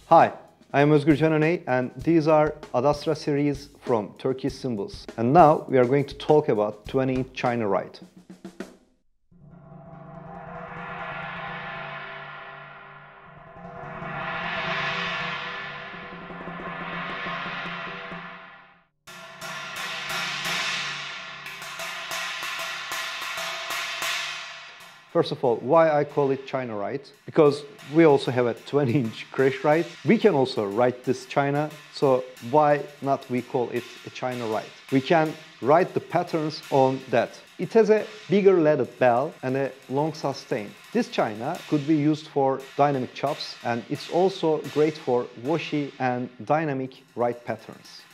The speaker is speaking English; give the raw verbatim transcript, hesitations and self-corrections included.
Hi, I am Özgür Can Öney and these are Ad Astra series from Turkish Cymbals. And now we are going to talk about twenty inch China ride. First of all, why I call it China ride? Because we also have a twenty inch crash ride. We can also ride this China, so why not we call it a China ride? We can ride the patterns on that. It has a bigger lathed bell and a long sustain. This China could be used for dynamic chops, and it's also great for washy and dynamic ride patterns.